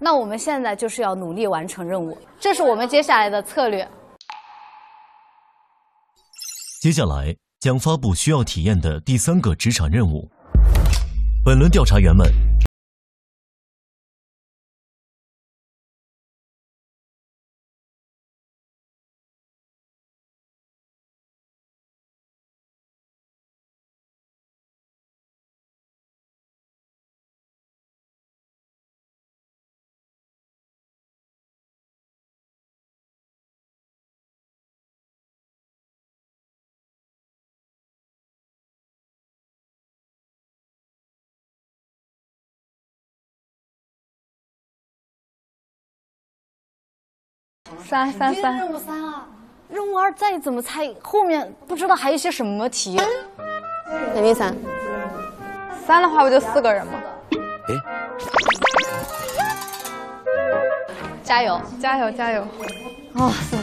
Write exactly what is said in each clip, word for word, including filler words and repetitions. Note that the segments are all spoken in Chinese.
那我们现在就是要努力完成任务，这是我们接下来的策略。 接下来将发布需要体验的第三个职场任务。本轮调查员们三三三， 任务三啊，任务二再怎么猜，后面不知道还有一些什么题。 肯定三。三的话不就四个人吗？ 哎， 加油， 加油，加油！ 哇塞，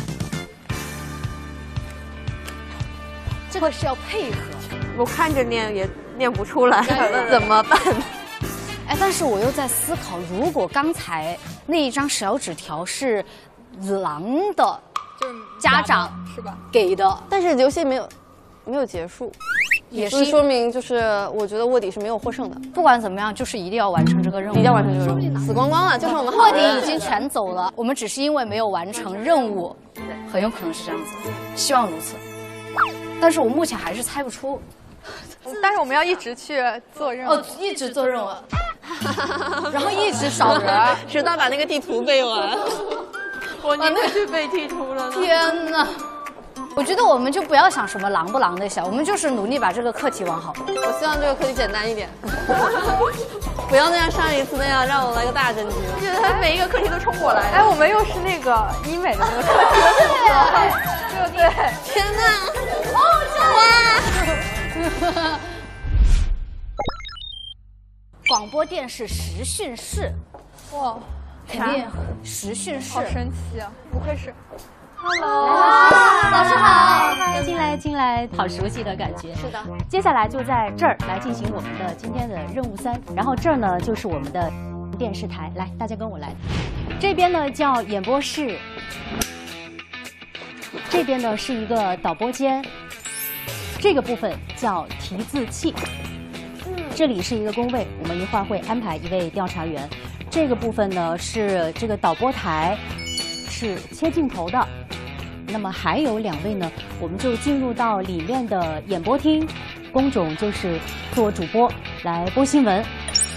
这个是要配合。 我看着念也念不出来，怎么办？ 哎，但是我又在思考，如果刚才那一张小纸条是狼的， 就是家长是吧？ 给的， 但是游戏没有没有结束， 也是说明就是我觉得卧底是没有获胜的。 不管怎么样，就是一定要完成这个任务， 一定要完成这个任务，死光光了，就是我们卧底已经全走了，我们只是因为没有完成任务，很有可能是这样子，希望如此。但是我目前还是猜不出。 但是我们要一直去做任务， 哦，一直做任务，然后一直扫人， 直到把那个地图背完。 我宁可去背地图了。 天哪！我觉得我们就不要想什么狼不狼的想，我们就是努力把这个课题玩好。 我希望这个课题简单一点，不要那样上一次那样让我来个大真题。 我觉得他每一个课题都冲我来。哎，我们又是那个医美的那个课题，对不对？ 天哪！哦，哇！ 广播电视实训室， 哇， 肯定实训室， 好神奇啊！不愧是 ，Hello，老师好， 进来进来，好熟悉的感觉。是的，接下来就在这儿来进行我们的今天的任务三，然后这儿呢就是我们的电视台，来，大家跟我来，这边呢叫演播室，这边呢是一个导播间。这个部分叫提字器，这里是一个工位，我们一会儿会安排一位调查员。这个部分呢是这个导播台，是切镜头的。那么还有两位呢，我们就进入到里面的演播厅，工种就是做主播来播新闻。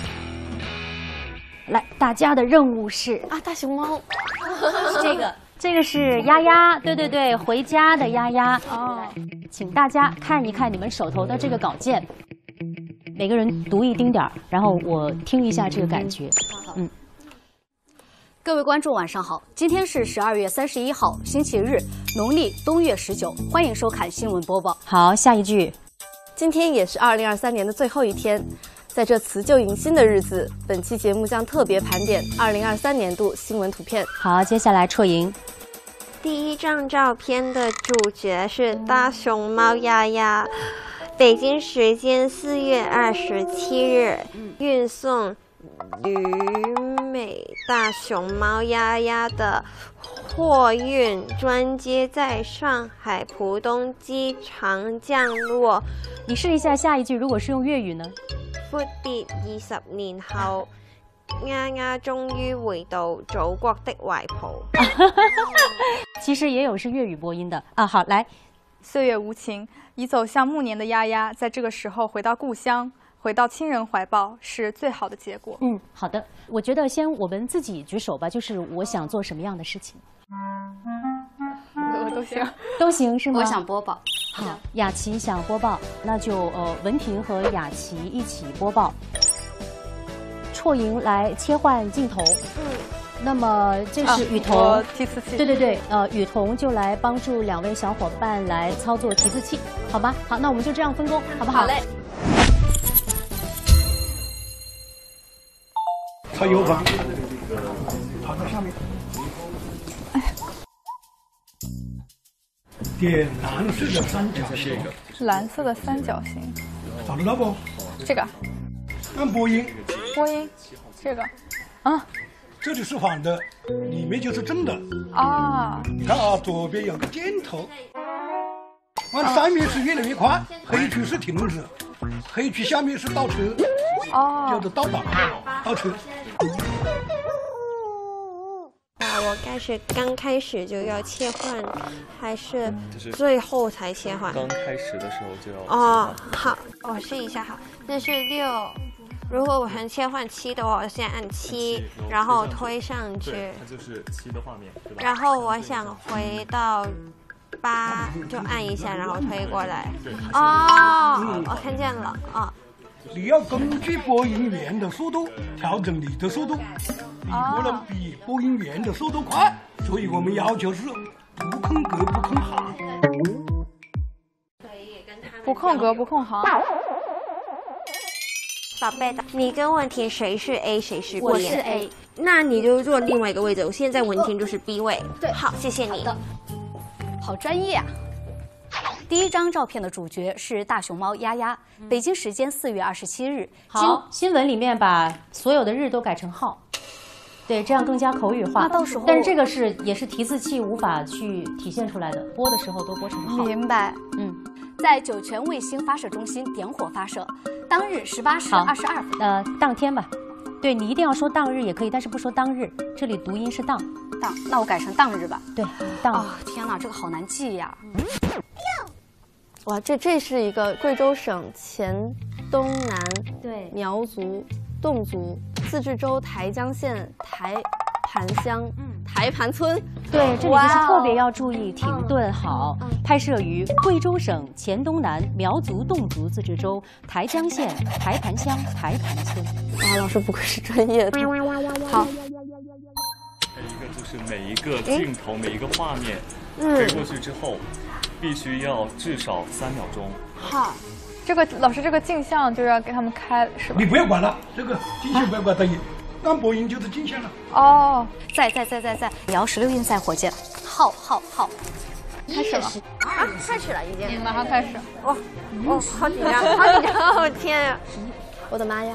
来，大家的任务是啊，大熊猫， 这个。这个是丫丫，对对对，回家的丫丫。哦，请大家看一看你们手头的这个稿件，每个人读一丁点儿，然后我听一下这个感觉。嗯， 各位观众晚上好，今天是十二月三十一号，星期日，农历冬月十九，欢迎收看新闻播报。 好，下一句。 今天也是二零二三年的最后一天。在这辞旧迎新的日子，本期节目将特别盘点二零二三年度新闻图片。 好，接下来绰莹。 第一张照片的主角是大熊猫丫丫，北京时间四月二十七日，运送旅美大熊猫丫丫的货运专机在上海浦东机场降落。 你试一下下一句，如果是用粤语呢？ 闊別二十年後，丫丫終於回到祖國的懷抱。 其實也有是粵語播音的啊。好，來， 歲月無情，已走向暮年的丫丫，在這個時候回到故鄉，回到親人懷抱，是最好的結果。 嗯，好的。我覺得先我們自己舉手吧，就是我想做什麼樣的事情。 都行， 都行是嗎？ 我想播報。 好，雅琪想播報，那就呃文婷和雅琪一起播報。绰莹來切換鏡頭。嗯。那麼這是雨桐。 啊、提詞器。 對對對，呃，雨桐就來幫助兩位小伙伴來操作提字器，好吧？好，那我們就這樣分工，好不好？ 好嘞。 靠右方，跑到下面。哎。点蓝色的三角形。 蓝色的三角形。 找得到不？ 这个。 按播音。 播音，这个。啊。 这里是反的，里面就是正的。 啊， 你看啊，左边有个箭头，往上面是越来越快，黑区是停止，黑区下面是倒车， 哦， 叫做倒档，倒车。 啊，我开始刚开始就要切换，还是最后才切换？ 刚开始的时候就要。 哦，好，我试一下哈，那是六。如果我想切换七的话，我先按七，然后推上去。 对，它就是七的画面，对吧？ 然后我想回到八，就按一下，然后推过来。哦，我看见了啊。 你要根据播音员的速度调整你的速度，你不能比播音员的速度快，所以我们要求是不空格不空行。 不空格不空行。 宝贝的，你跟文婷谁是 A 谁是 B？ 我是 A， 那你就坐另外一个位置。我现在文婷就是 B 位。对，好，谢谢你。 好专业啊！第一张照片的主角是大熊猫丫丫。北京时间四月二十七日。 好，新闻里面把所有的日都改成号，对，这样更加口语化。 那到时候， 但是这个是也是提字器无法去体现出来的，播的时候都播成号。 明白。 嗯， 在酒泉卫星发射中心点火发射，当日十八时二十二分。 呃，当天吧。对你一定要说当日也可以，但是不说当日，这里读音是当。 当，那我改成当日吧。 对，当。 哦，天哪，这个好难记呀！ 哇，这这是一个贵州省黔东南对苗族侗族自治州台江县台盘乡、嗯、台盘村。 对，这里就是特别要注意停顿好。嗯、拍摄于贵州省黔东南苗族侗族自治州台江县台盘乡台盘村。 啊，老师不愧是专业的。好。 还有一个就是每一个镜头、每一个画面飞过去之后，必须要至少三秒钟。 好。这个老师，这个镜像就要给他们开是吧？ 你不要管了，这个镜像不要管，等于按播音就是镜像了。 哦， 在在在在在，遥十六运载火箭，号号号， 开始了啊，开始了已经， 马上开始。 哇，哦，好紧张，好紧张，我天呀！ 我的妈呀！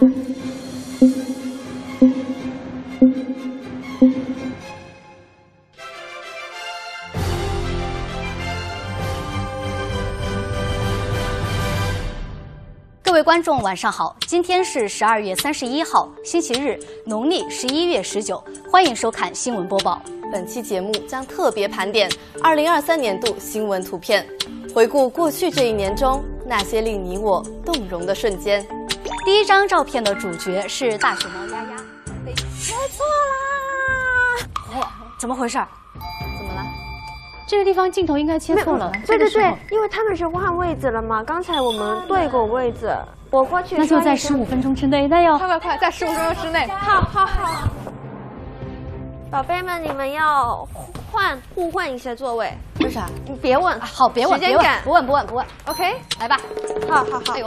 各位观众，晚上好！今天是十二月三十一号，星期日，农历十一月十九。欢迎收看新闻播报。 本期节目将特别盘点二零二三年度新闻图片，回顾过去这一年中那些令你我动容的瞬间。 第一张照片的主角是大熊猫丫丫。 猜错啦！ 哦，怎么回事？ 怎么了？ 这个地方镜头应该切错了。 对对对，因为他们是换位置了嘛。刚才我们对过位置，我过去。 那就在十五分钟之内，那要快快快，在十五分钟之内。 好好好。宝贝们，你们要换互换一下座位。 为啥？ 你别问。 好，别问，别问，不问，不问，不问。 OK， 来吧。 好好好。 哎呦。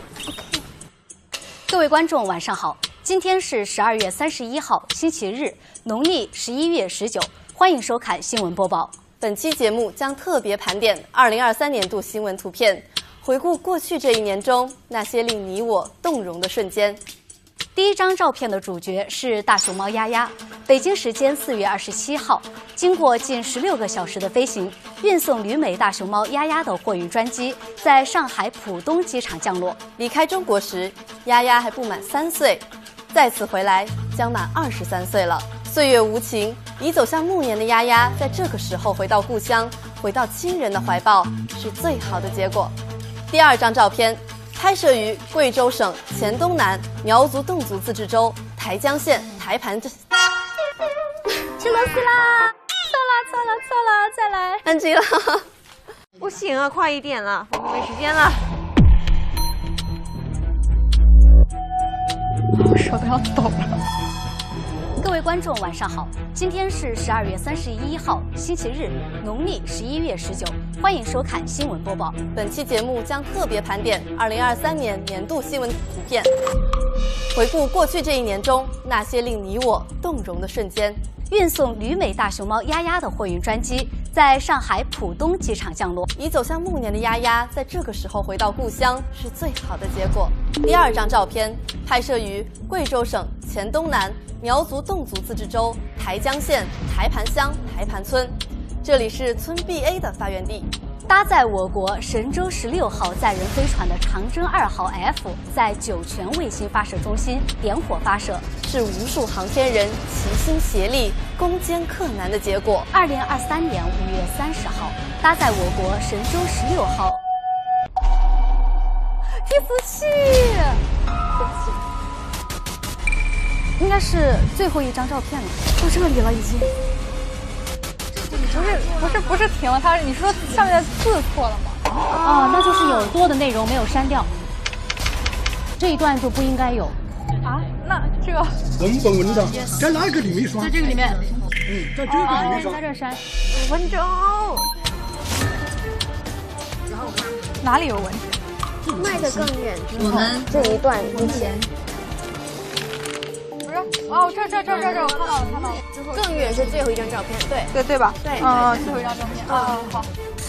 各位观众，晚上好！今天是十二月三十一号，星期日，农历十一月十九。欢迎收看新闻播报。 本期节目将特别盘点二零二三年度新闻图片，回顾过去这一年中那些令你我动容的瞬间。 第一张照片的主角是大熊猫丫丫。北京时间四月二十七号，经过近十六个小时的飞行，运送旅美大熊猫丫丫的货运专机在上海浦东机场降落。 离开中国时，丫丫还不满三岁，再次回来将满二十三岁了。岁月无情，已走向暮年的丫丫，在这个时候回到故乡，回到亲人的怀抱，是最好的结果。第二张照片。拍摄于贵州省黔东南苗族侗族自治州台江县台盘。吃螺丝啦！错了错了错了，再来。安吉了， 不行啊，快一点了，我们没时间了。 我手都要抖了。 各位观众，晚上好！今天是十二月三十一号，星期日，农历十一月十九。欢迎收看新闻播报。 本期节目将特别盘点二零二三年年度新闻图片，回顾过去这一年中那些令你我动容的瞬间。 运送旅美大熊猫丫丫的货运专机在上海浦东机场降落。 已走向暮年的丫丫，在这个时候回到故乡是最好的结果。第二张照片拍摄于贵州省黔东南苗族侗族自治州台江县台盘乡台盘村，这里是村 B A 的发源地。 搭载我国神舟十六号载人飞船的长征二号 F 在酒泉卫星发射中心点火发射， 是无数航天人齐心协力、攻坚克难的结果。 二零二三年五月三十号，搭载我国神舟十六号提词器，应该是最后一张照片了，到这里了已经。不是不是不是停了，它你说上面的字错了吗？ 哦，那就是有多的内容没有删掉，这一段就不应该有。 啊？那这个稳不稳当？在哪个里面刷？ 在这个里面。 嗯，在这个里面刷。 在这删。 五分钟。哪里有问题？ 迈得更远之后， 我们这一段之前。 哦，这这这这这，我看到了，看到了。 更远是最后一张照片，对对对吧？ 对， 嗯，最后一张照片。啊，好。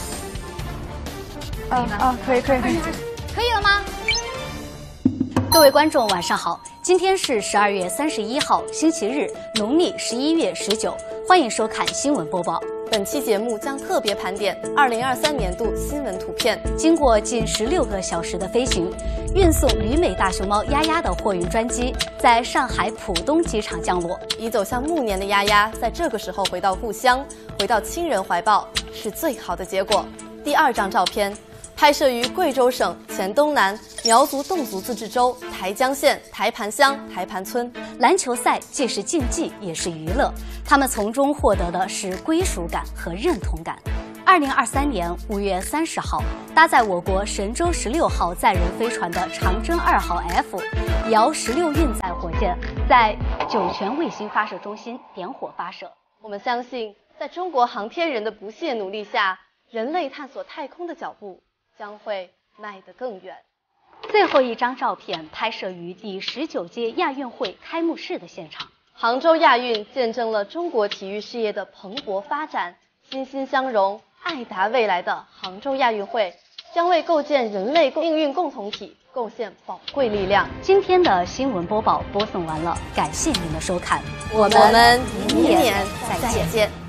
啊啊，可以可以可以， 可以了吗？各位观众，晚上好，今天是十二月三十一号，星期日，农历十一月十九，欢迎收看新闻播报。 本期节目将特别盘点二零二三年度新闻图片。 经过近十六个小时的飞行，运送旅美大熊猫丫丫的货运专机在上海浦东机场降落。 已走向暮年的丫丫，在这个时候回到故乡，回到亲人怀抱，是最好的结果。第二张照片拍摄于贵州省黔东南苗族侗族自治州台江县台盘乡台盘村。 篮球赛既是竞技也是娱乐，他们从中获得的是归属感和认同感。二零二三年五月三十号，搭载我国神舟十六号载人飞船的长征二号 F 遥十六运载火箭在酒泉卫星发射中心点火发射。 我们相信，在中国航天人的不懈努力下，人类探索太空的脚步将会迈得更远。 最后一张照片拍摄于第十九届亚运会开幕式的现场。 杭州亚运见证了中国体育事业的蓬勃发展，欣欣相融、爱达未来的杭州亚运会将为构建人类命运共同体贡献宝贵力量。 今天的新闻播报播送完了，感谢您的收看， 我们明年再见。